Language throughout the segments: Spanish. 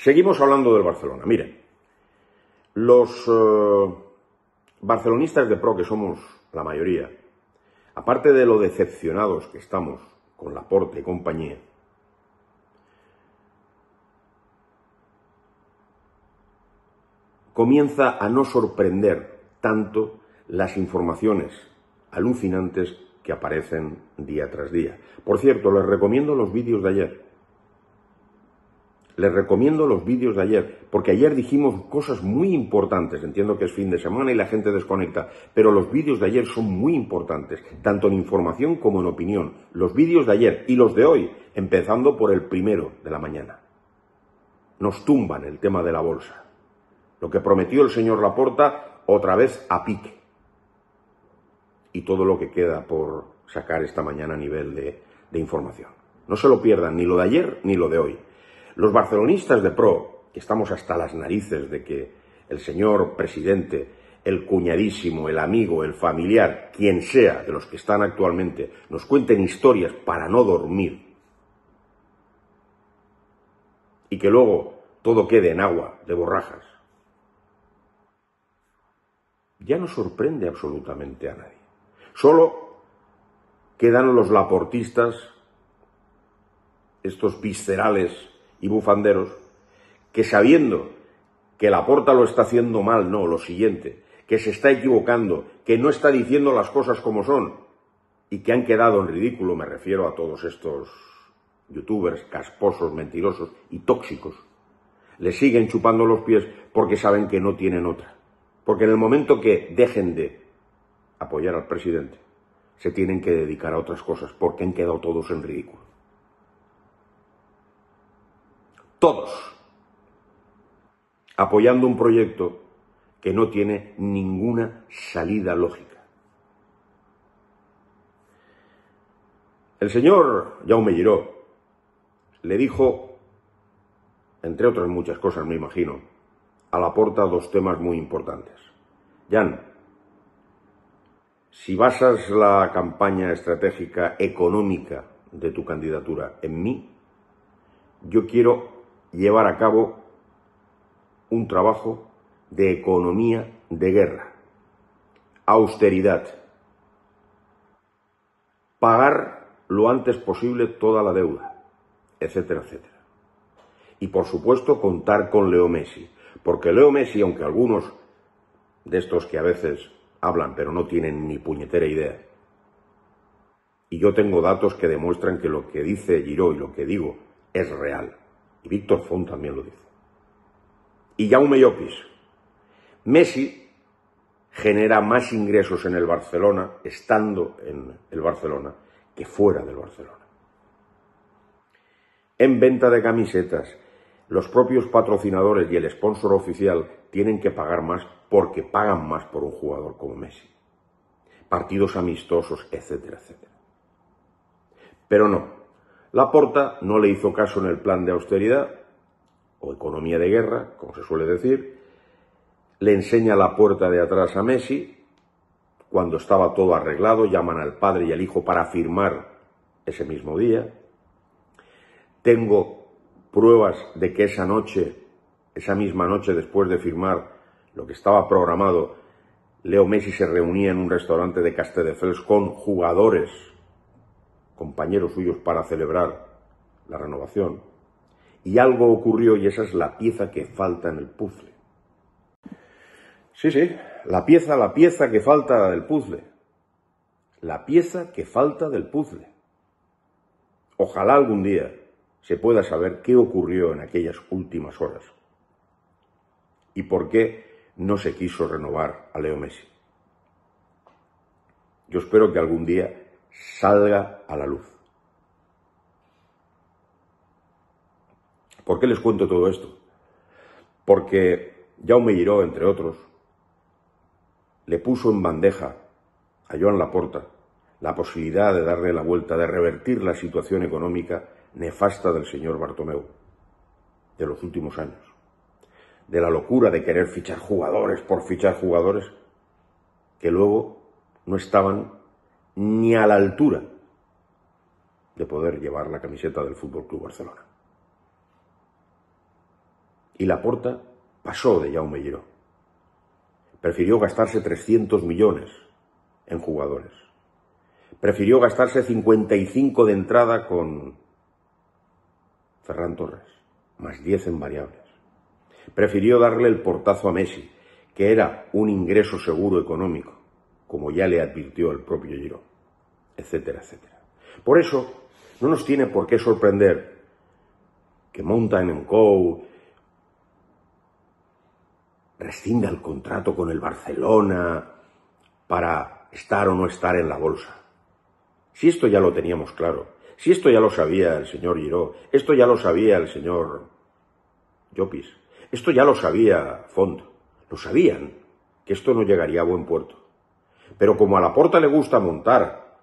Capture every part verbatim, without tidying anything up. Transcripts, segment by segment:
Seguimos hablando del Barcelona. Miren, los eh, barcelonistas de pro, que somos la mayoría, aparte de lo decepcionados que estamos con Laporta y compañía, comienza a no sorprender tanto las informaciones alucinantes que aparecen día tras día. Por cierto, les recomiendo los vídeos de ayer. Les recomiendo los vídeos de ayer, porque ayer dijimos cosas muy importantes. Entiendo que es fin de semana y la gente desconecta, pero los vídeos de ayer son muy importantes, tanto en información como en opinión. Los vídeos de ayer y los de hoy, empezando por el primero de la mañana. Nos tumban el tema de la bolsa. Lo que prometió el señor Laporta, otra vez a pique. Y todo lo que queda por sacar esta mañana a nivel de, de información. No se lo pierdan, ni lo de ayer ni lo de hoy. Los barcelonistas de pro, que estamos hasta las narices de que el señor presidente, el cuñadísimo, el amigo, el familiar, quien sea de los que están actualmente, nos cuenten historias para no dormir y que luego todo quede en agua de borrajas, ya no sorprende absolutamente a nadie. Solo quedan los laportistas, estos viscerales y bufanderos, que sabiendo que Laporta lo está haciendo mal, no, lo siguiente, que se está equivocando, que no está diciendo las cosas como son, y que han quedado en ridículo, me refiero a todos estos youtubers casposos, mentirosos y tóxicos, le siguen chupando los pies porque saben que no tienen otra. Porque en el momento que dejen de apoyar al presidente, se tienen que dedicar a otras cosas, porque han quedado todos en ridículo. Todos apoyando un proyecto que no tiene ninguna salida lógica. El señor Jaume Giró le dijo, entre otras muchas cosas me imagino, a Laporta dos temas muy importantes. Jan, si basas la campaña estratégica económica de tu candidatura en mí, yo quiero llevar a cabo un trabajo de economía de guerra, austeridad, pagar lo antes posible toda la deuda, etcétera, etcétera. Y por supuesto contar con Leo Messi, porque Leo Messi, aunque algunos de estos que a veces hablan pero no tienen ni puñetera idea, y yo tengo datos que demuestran que lo que dice Giró y lo que digo es real, y Víctor Font también lo dice. Y Jaume Llopis, Messi genera más ingresos en el Barcelona, estando en el Barcelona, que fuera del Barcelona. En venta de camisetas, los propios patrocinadores y el sponsor oficial tienen que pagar más porque pagan más por un jugador como Messi. Partidos amistosos, etcétera, etcétera. Pero no. Laporta no le hizo caso en el plan de austeridad, o economía de guerra, como se suele decir, le enseña la puerta de atrás a Messi, cuando estaba todo arreglado, llaman al padre y al hijo para firmar ese mismo día. Tengo pruebas de que esa noche, esa misma noche después de firmar lo que estaba programado, Leo Messi se reunía en un restaurante de Castelldefels con jugadores, compañeros suyos, para celebrar la renovación. Y algo ocurrió y esa es la pieza que falta en el puzzle. Sí, sí, la pieza, la pieza que falta del puzzle. La pieza que falta del puzzle. Ojalá algún día se pueda saber qué ocurrió en aquellas últimas horas y por qué no se quiso renovar a Leo Messi. Yo espero que algún día salga a la luz. ¿Por qué les cuento todo esto? Porque Jaume Giró, entre otros, le puso en bandeja a Joan Laporta la posibilidad de darle la vuelta, de revertir la situación económica nefasta del señor Bartomeu de los últimos años, de la locura de querer fichar jugadores por fichar jugadores que luego no estaban ni a la altura de poder llevar la camiseta del Fútbol Club Barcelona. Y Laporta pasó de Jaume Giró. Prefirió gastarse trescientos millones en jugadores. Prefirió gastarse cincuenta y cinco de entrada con Ferran Torres, más diez en variables. Prefirió darle el portazo a Messi, que era un ingreso seguro económico, como ya le advirtió el propio Giró, etcétera, etcétera. Por eso, no nos tiene por qué sorprender que Mountain and Co. rescinda el contrato con el Barcelona para estar o no estar en la bolsa. Si esto ya lo teníamos claro, si esto ya lo sabía el señor Giró, esto ya lo sabía el señor Llopis, esto ya lo sabía Font, lo sabían que esto no llegaría a buen puerto. Pero como a Laporta le gusta montar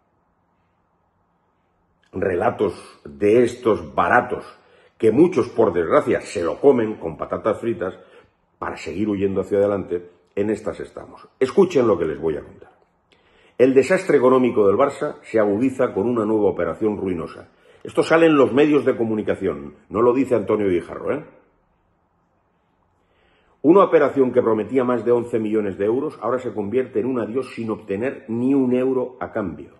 relatos de estos baratos, que muchos por desgracia se lo comen con patatas fritas, para seguir huyendo hacia adelante, en estas estamos. Escuchen lo que les voy a contar. El desastre económico del Barça se agudiza con una nueva operación ruinosa. Esto sale en los medios de comunicación, no lo dice Antonio Guijarro, ¿eh? Una operación que prometía más de once millones de euros ahora se convierte en un adiós sin obtener ni un euro a cambio.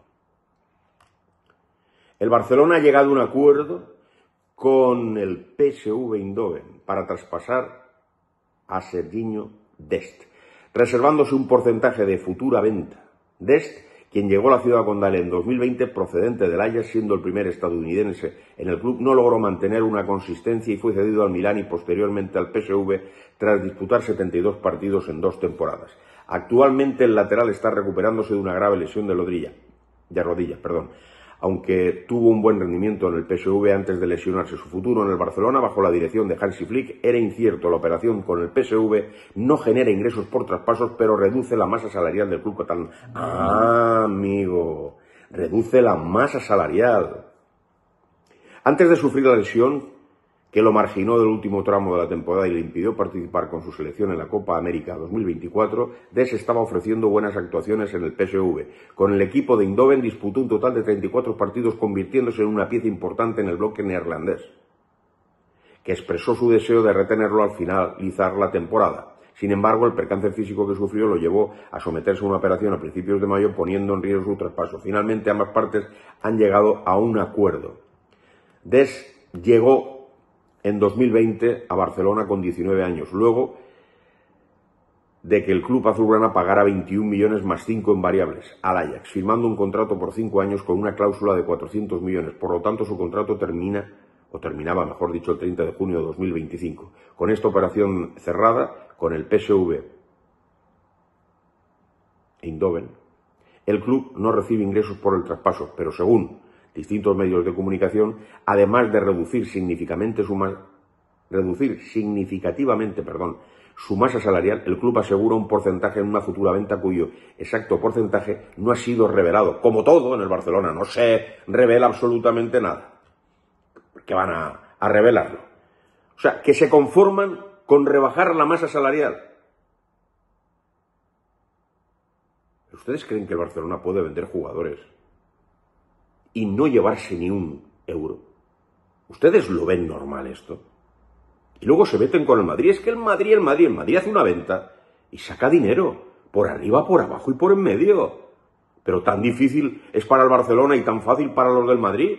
El Barcelona ha llegado a un acuerdo con el P S V Eindhoven para traspasar a Serginho Dest, reservándose un porcentaje de futura venta. Dest, quien llegó a la ciudad condal en dos mil veinte procedente del Ajax, siendo el primer estadounidense en el club, no logró mantener una consistencia y fue cedido al Milán y posteriormente al P S V tras disputar setenta y dos partidos en dos temporadas. Actualmente el lateral está recuperándose de una grave lesión de rodilla, de rodilla, perdón. Aunque tuvo un buen rendimiento en el P S V antes de lesionarse. Su futuro en el Barcelona, bajo la dirección de Hansi Flick, era incierto. La operación con el P S V no genera ingresos por traspasos, pero reduce la masa salarial del club catalán. Ah, amigo, reduce la masa salarial. Antes de sufrir la lesión, que lo marginó del último tramo de la temporada y le impidió participar con su selección en la Copa América dos mil veinticuatro, Dest estaba ofreciendo buenas actuaciones en el P S V. Con el equipo de Eindhoven disputó un total de treinta y cuatro partidos, convirtiéndose en una pieza importante en el bloque neerlandés, que expresó su deseo de retenerlo al finalizar la temporada. Sin embargo, el percance físico que sufrió lo llevó a someterse a una operación a principios de mayo, poniendo en riesgo su traspaso. Finalmente, ambas partes han llegado a un acuerdo. Dest llegó en dos mil veinte a Barcelona con diecinueve años, luego de que el club azulgrana pagara veintiún millones más cinco en variables al Ajax, firmando un contrato por cinco años con una cláusula de cuatrocientos millones. Por lo tanto, su contrato termina, o terminaba, mejor dicho, el treinta de junio de dos mil veinticinco. Con esta operación cerrada, con el P S V Eindhoven, el club no recibe ingresos por el traspaso, pero según distintos medios de comunicación, además de reducir significativamente su, ma reducir significativamente, perdón, su masa salarial, el club asegura un porcentaje en una futura venta cuyo exacto porcentaje no ha sido revelado. Como todo en el Barcelona, no se revela absolutamente nada. Que van a, a revelarlo. O sea, que se conforman con rebajar la masa salarial. ¿Ustedes creen que el Barcelona puede vender jugadores y no llevarse ni un euro? ¿Ustedes lo ven normal esto? Y luego se meten con el Madrid. Es que el Madrid, el Madrid, el Madrid hace una venta y saca dinero por arriba, por abajo y por en medio. Pero tan difícil es para el Barcelona y tan fácil para los del Madrid.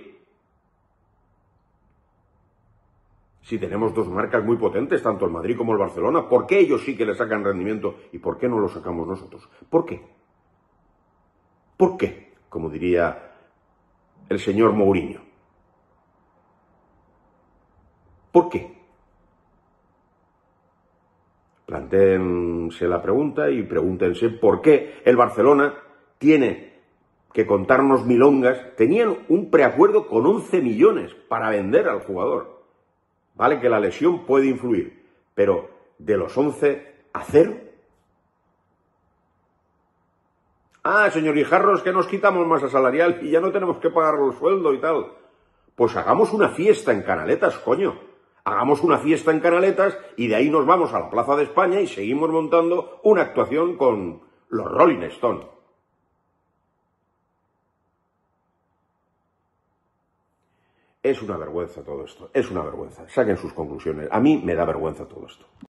Si tenemos dos marcas muy potentes, tanto el Madrid como el Barcelona, ¿por qué ellos sí que le sacan rendimiento y por qué no lo sacamos nosotros? ¿Por qué? ¿Por qué? Como diría el señor Mourinho. ¿Por qué? Plantéense la pregunta y pregúntense por qué el Barcelona tiene que contarnos milongas. Tenían un preacuerdo con once millones para vender al jugador. Vale que la lesión puede influir, pero de los once a cero. Ah, señor Guijarro, es que nos quitamos masa salarial y ya no tenemos que pagar el sueldo y tal. Pues hagamos una fiesta en Canaletas, coño. Hagamos una fiesta en Canaletas y de ahí nos vamos a la Plaza de España y seguimos montando una actuación con los Rolling Stones. Es una vergüenza todo esto, es una vergüenza. Saquen sus conclusiones. A mí me da vergüenza todo esto.